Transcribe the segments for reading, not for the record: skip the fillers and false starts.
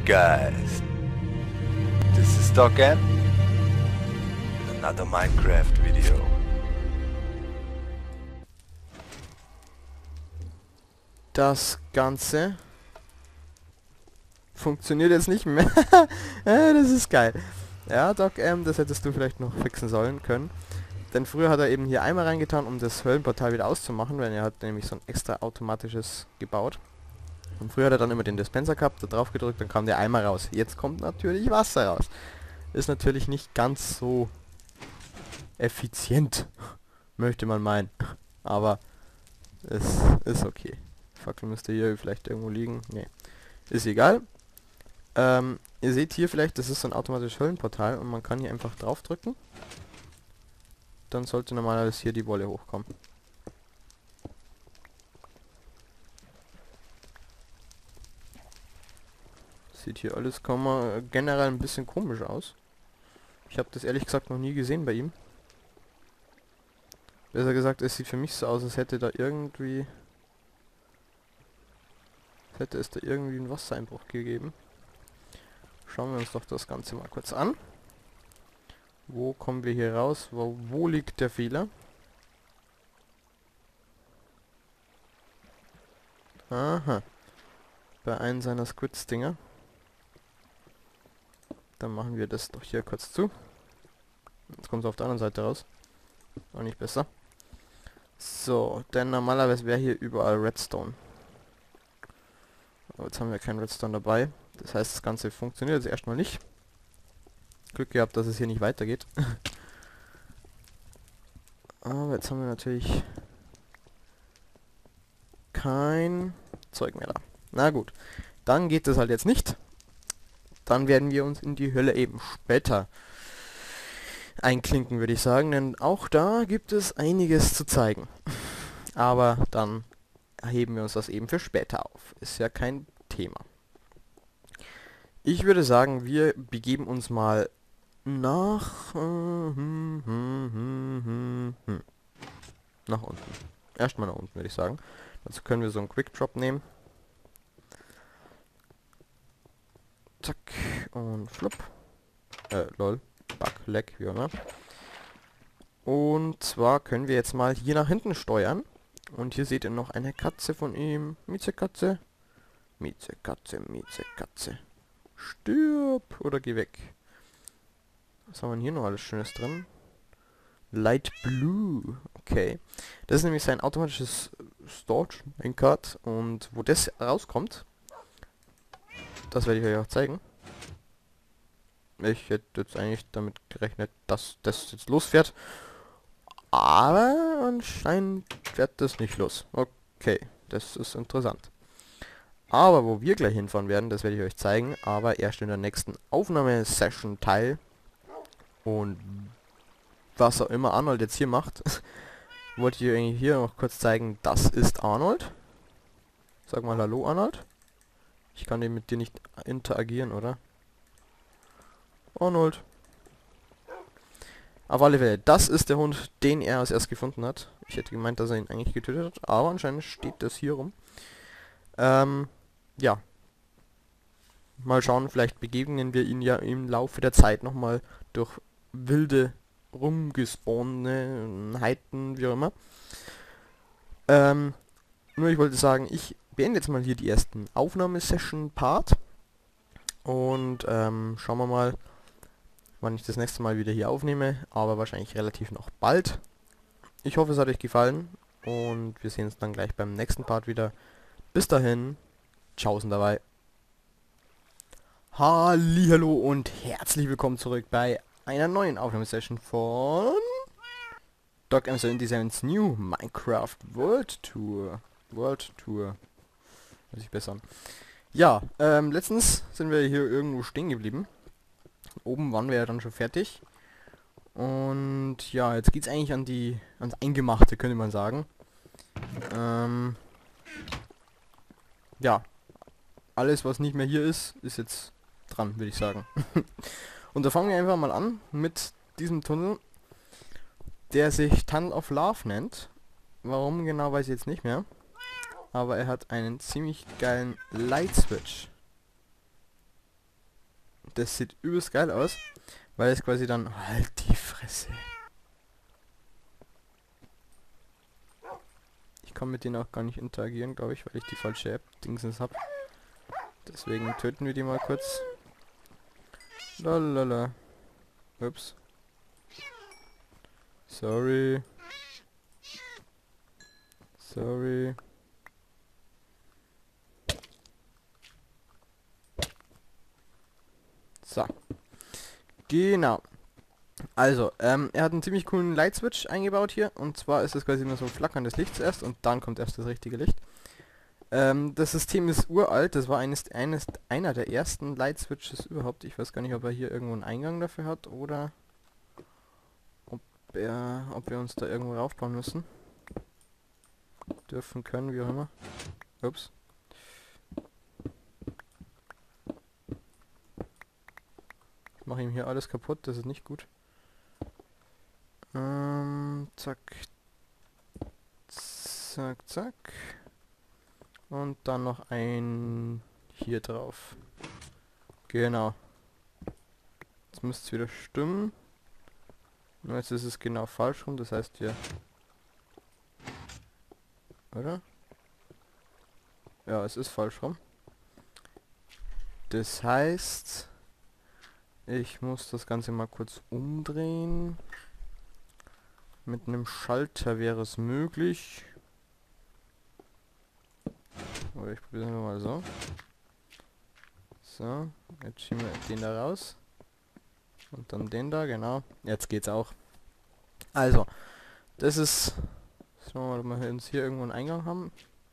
guys? This is Doc M with another Minecraft video. Das Ganze funktioniert jetzt nicht mehr. Das ist geil. Ja, Doc M, das hättest du vielleicht noch fixen sollen können. Denn früher hat er eben hier Eimer reingetan, um das Höllenportal wieder auszumachen, weil er hat nämlich so ein extra automatisches gebaut. Und früher hat er dann immer den Dispenser gehabt, da drauf gedrückt, dann kam der Eimer raus. Jetzt kommt natürlich Wasser raus. Ist natürlich nicht ganz so effizient, möchte man meinen. Aber es ist okay. Fackel müsste hier vielleicht irgendwo liegen. Nee, ist egal. Ihr seht hier vielleicht, das ist so ein automatisches Höllenportal und man kann hier einfach draufdrücken. Dann sollte normalerweise hier die Wolle hochkommen. Sieht hier alles generell ein bisschen komisch aus. Ich habe das ehrlich gesagt noch nie gesehen bei ihm. Besser gesagt, es sieht für mich so aus, als hätte da irgendwie... hätte es da irgendwie einen Wassereinbruch gegeben. Schauen wir uns doch das Ganze mal kurz an. Wo kommen wir hier raus? Wo liegt der Fehler? Aha. Bei einem seiner Squids-Dinger. Dann machen wir das doch hier kurz zu. Jetzt kommt es auf der anderen Seite raus. Auch nicht besser. So, denn normalerweise wäre hier überall Redstone. Aber jetzt haben wir keinen Redstone dabei. Das heißt, das Ganze funktioniert jetzt erstmal nicht. Glück gehabt, dass es hier nicht weitergeht. Aber jetzt haben wir natürlich kein Zeug mehr da. Na gut, dann geht es halt jetzt nicht. Dann werden wir uns in die Hölle eben später einklinken, würde ich sagen. Denn auch da gibt es einiges zu zeigen. Aber dann heben wir uns das eben für später auf. Ist ja kein Thema. Ich würde sagen, wir begeben uns mal nach nach unten. Erstmal nach unten, würde ich sagen. Dazu können wir so einen Quick Drop nehmen. Zack und flupp. Lol. Bug, Lag, wie auch immer. Und zwar können wir jetzt mal hier nach hinten steuern. Und hier seht ihr noch eine Katze von ihm. Miezekatze. Miezekatze, Miezekatze. Stirb oder geh weg. Was haben wir denn hier noch alles Schönes drin? Light Blue. Okay. Das ist nämlich sein automatisches Storage Card. Und wo das rauskommt, das werde ich euch auch zeigen. Ich hätte jetzt eigentlich damit gerechnet, dass das jetzt losfährt. Aber anscheinend fährt das nicht los. Okay, das ist interessant. Aber wo wir gleich hinfahren werden, das werde ich euch zeigen. Aber erst in der nächsten Aufnahmesession Teil. Und was auch immer Arnold jetzt hier macht, wollte ich euch hier noch kurz zeigen. Das ist Arnold. Sag mal Hallo Arnold. Ich kann mit dir nicht interagieren, oder? Arnold. Auf alle Fälle, das ist der Hund, den er als erst gefunden hat. Ich hätte gemeint, dass er ihn eigentlich getötet hat, aber anscheinend steht das hier rum. Ja. Mal schauen, vielleicht begegnen wir ihn ja im Laufe der Zeit nochmal durch wilde, rumgespawnten, wie auch immer. Nur ich wollte sagen, ich beende jetzt mal hier die ersten Aufnahmesession-Part. Und schauen wir mal, wann ich das nächste Mal wieder hier aufnehme, aber wahrscheinlich relativ noch bald. Ich hoffe, es hat euch gefallen und wir sehen uns dann gleich beim nächsten Part wieder. Bis dahin, tschaußen dabei. Hallihallo und herzlich willkommen zurück bei einer neuen Aufnahmesession von Doc M77's New Minecraft World Tour. Hört sich besser an. Ja, letztens sind wir hier irgendwo stehen geblieben. Oben waren wir ja dann schon fertig. Und ja, jetzt geht's eigentlich ans Eingemachte, könnte man sagen. Ja, alles was nicht mehr hier ist jetzt dran, würde ich sagen. Und da fangen wir einfach mal an mit diesem Tunnel, der sich Tunnel of Love nennt. Warum genau, weiß ich jetzt nicht mehr. Aber er hat einen ziemlich geilen Light Switch. das sieht übelst geil aus, weil es quasi dann... Halt die Fresse. Ich kann mit denen auch gar nicht interagieren, glaube ich, weil ich die falsche App-Dingsens habe. Deswegen töten wir die mal kurz. Lalala. Ups. Sorry. Sorry. So. Genau. Also, er hat einen ziemlich coolen Lightswitch eingebaut hier. Und zwar ist es quasi immer so ein flackerndes Licht zuerst und dann kommt erst das richtige Licht. Das System ist uralt. Das war einer der ersten Lightswitches überhaupt. Ich weiß gar nicht, ob er hier irgendwo einen Eingang dafür hat oder ob wir uns da irgendwo raufbauen müssen. Dürfen, können, wie auch immer. Ups. Ich mache ihm hier alles kaputt, das ist nicht gut. Zack. Zack, zack. Und dann noch ein hier drauf. Genau. Jetzt müsste es wieder stimmen. Nur jetzt ist es genau falsch rum, das heißt wir... Oder? Ja, es ist falsch rum. Das heißt... Ich muss das Ganze mal kurz umdrehen. Mit einem Schalter wäre es möglich. Oder ich probiere es einfach mal so. So, jetzt schieben wir den da raus. Und dann den da, genau. Jetzt geht's auch. Also, das ist... So, mal uns hier irgendwo einen Eingang haben.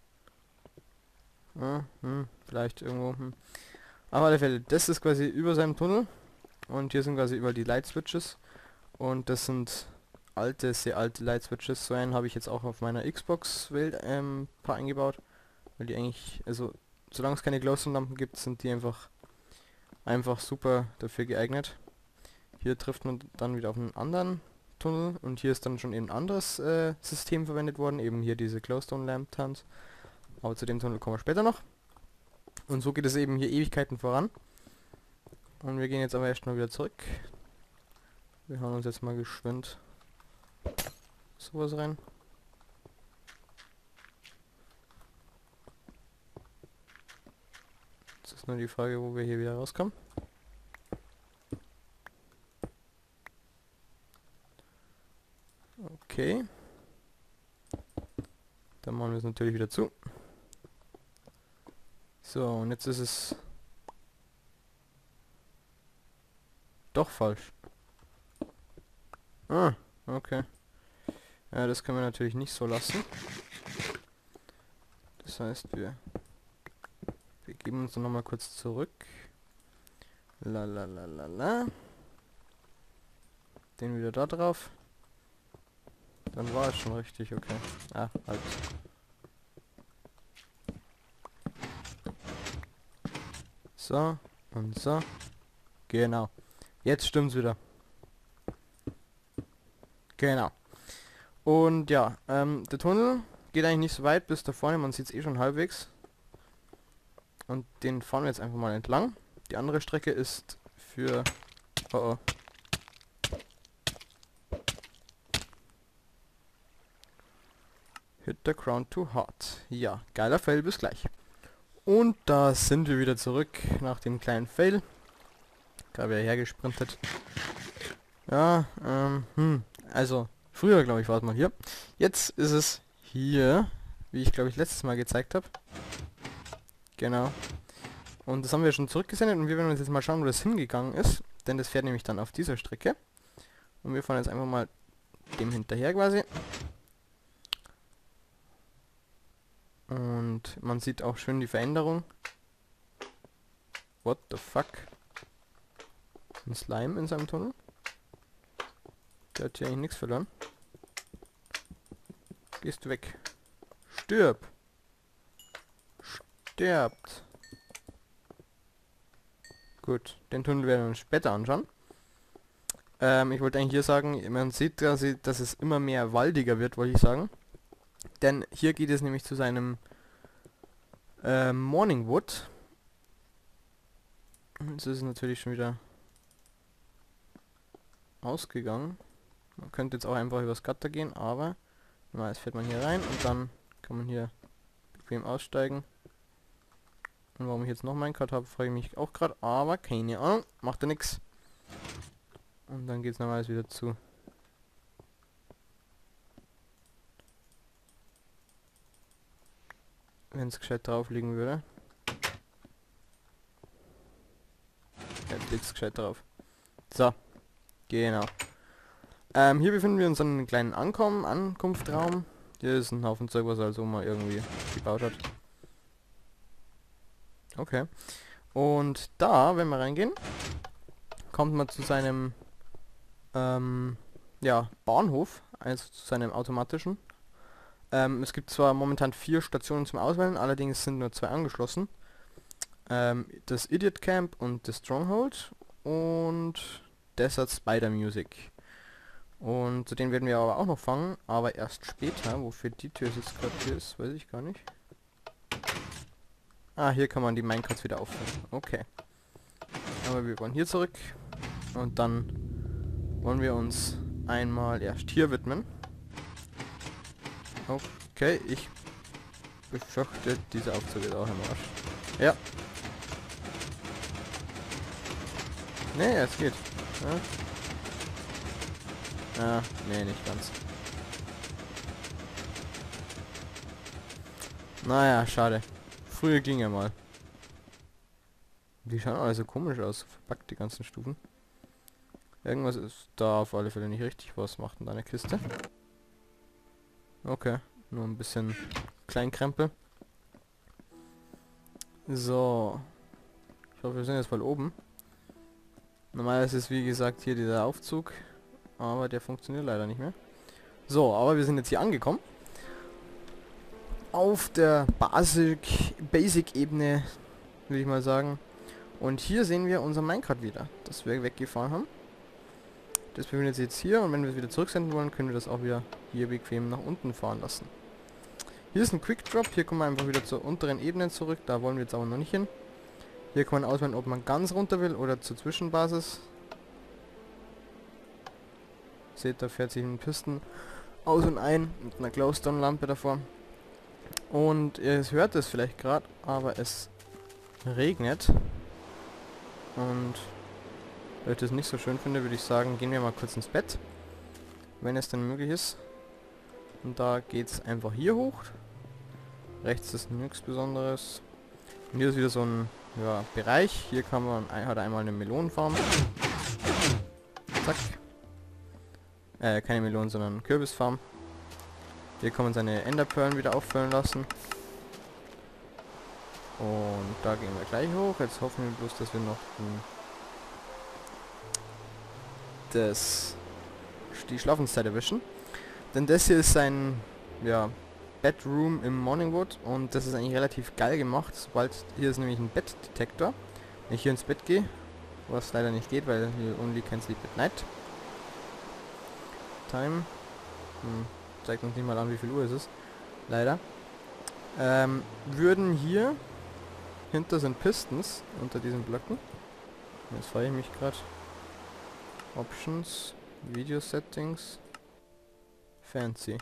Ja, vielleicht irgendwo. Auf alle Fälle, das ist quasi über seinem Tunnel. Und hier sind quasi überall die Light Switches. Und das sind alte, sehr alte Light Switches. So einen habe ich jetzt auch auf meiner Xbox-Welt paar eingebaut. Weil die eigentlich, also solange es keine Glowstone-Lampen gibt, sind die einfach super dafür geeignet. Hier trifft man dann wieder auf einen anderen Tunnel. Und hier ist dann schon eben ein anderes System verwendet worden. Eben hier diese Glowstone-Lamp-Tons. Aber zu dem Tunnel kommen wir später noch. Und so geht es eben hier Ewigkeiten voran. Und wir gehen jetzt aber erstmal wieder zurück. Wir hauen uns jetzt mal geschwind sowas rein. Jetzt ist nur die Frage, wo wir hier wieder rauskommen. Okay. Dann machen wir es natürlich wieder zu. So, und jetzt ist es doch falsch. Ah, okay. Ja, das können wir natürlich nicht so lassen. Das heißt, wir geben uns noch mal kurz zurück. La la la la la. Den wieder da drauf. Dann war es schon richtig, okay. Ah, halt. So, und so. Genau. Jetzt stimmt's wieder. Genau. Und ja, der Tunnel geht eigentlich nicht so weit bis da vorne, man sieht es eh schon halbwegs. Und den fahren wir jetzt einfach mal entlang. Die andere Strecke ist für... Oh oh. Hit the ground too hard. Ja, geiler Fail, bis gleich. Und da sind wir wieder zurück nach dem kleinen Fail. Gerade wieder hergesprintet. Ja, also früher glaube ich war es mal hier. Jetzt ist es hier, wie ich glaube ich letztes Mal gezeigt habe. Genau. Und das haben wir schon zurückgesendet und wir werden uns jetzt mal schauen, wo das hingegangen ist. Denn das fährt nämlich dann auf dieser Strecke. Und wir fahren jetzt einfach mal dem hinterher quasi. Und man sieht auch schön die Veränderung. What the fuck? Ein Slime in seinem Tunnel? Der hat hier eigentlich nichts verloren. Gehst du weg. Stirb! Stirbt! Gut, den Tunnel werden wir uns später anschauen. Ich wollte eigentlich hier sagen, man sieht quasi, dass es immer mehr waldiger wird, wollte ich sagen. Denn hier geht es nämlich zu seinem Morningwood. Jetzt ist es natürlich schon wieder ausgegangen. Man könnte jetzt auch einfach übers Gutter gehen, aber jetzt fährt man hier rein und dann kann man hier bequem aussteigen. Und warum ich jetzt noch Minecraft habe, frage ich mich auch gerade, aber keine Ahnung, macht ja nichts. Und dann geht es normalerweise wieder zu. Wenn es gescheit drauf liegen würde. Jetzt liegt es gescheit drauf. So, genau. Hier befinden wir uns an einem kleinen Ankunftsraum. Hier ist ein Haufen Zeug, was also mal irgendwie gebaut hat. Okay. Und da, wenn wir reingehen, kommt man zu seinem ja, Bahnhof, also zu seinem automatischen. Es gibt zwar momentan 4 Stationen zum Auswählen, allerdings sind nur 2 angeschlossen. Das Idiot Camp und das Stronghold und Desert Spider Music. Und zu denen werden wir aber auch noch fangen, aber erst später. Wofür die Tür jetzt gerade hier ist, weiß ich gar nicht. Ah, hier kann man die Minecarts wieder auffüllen. Okay. Aber wir wollen hier zurück. Und dann wollen wir uns einmal erst hier widmen. Okay, ich befürchte, dieser Aufzug ist auch im Arsch. Ja. Nee, es geht. Ja. Ah, nee, nicht ganz. Naja, schade. Früher ging er mal. Die schauen alle so komisch aus, verpackt die ganzen Stufen. Irgendwas ist da auf alle Fälle nicht richtig. Was macht denn deine Kiste? Okay, nur ein bisschen Kleinkrempel. So. Ich hoffe, wir sind jetzt voll oben. Normalerweise ist wie gesagt hier dieser Aufzug. Aber der funktioniert leider nicht mehr. So, aber wir sind jetzt hier angekommen. Auf der Basic-Ebene, würde ich mal sagen. Und hier sehen wir unser Minecart wieder, das wir weggefahren haben. Das befindet sich jetzt hier und wenn wir es wieder zurücksenden wollen, können wir das auch wieder hier bequem nach unten fahren lassen. Hier ist ein Quick Drop, hier kommen wir einfach wieder zur unteren Ebene zurück, da wollen wir jetzt aber noch nicht hin. Hier kann man auswählen, ob man ganz runter will oder zur Zwischenbasis. Seht, da fährt sich ein Pisten aus und ein mit einer Glowstone-Lampe davor. Und ihr hört es vielleicht gerade, aber es regnet. Und weil ich das nicht so schön finde, würde ich sagen, gehen wir mal kurz ins Bett. Wenn es denn möglich ist. Und da geht es einfach hier hoch. Rechts ist nichts Besonderes. Und hier ist wieder so ein Bereich. Hier kann man, hat er einmal eine Melonenfarm. Zack. Keine Melonen, sondern Kürbisfarm. Hier kann man seine Enderperlen wieder auffüllen lassen. Und da gehen wir gleich hoch. Jetzt hoffen wir bloß, dass wir noch die Schlafenszeit erwischen. Denn das hier ist sein Bedroom im Morningwood und das ist eigentlich relativ geil gemacht. Sobald hier ist nämlich ein Bettdetektor. Wenn ich hier ins Bett gehe, was leider nicht geht, weil hier only can sleep at night. Time. Zeigt uns nicht mal an, wie viel Uhr es ist. Leider. Würden hier hinter sind Pistons unter diesen Blöcken. Jetzt frage ich mich gerade. Options, Video Settings, Fancy.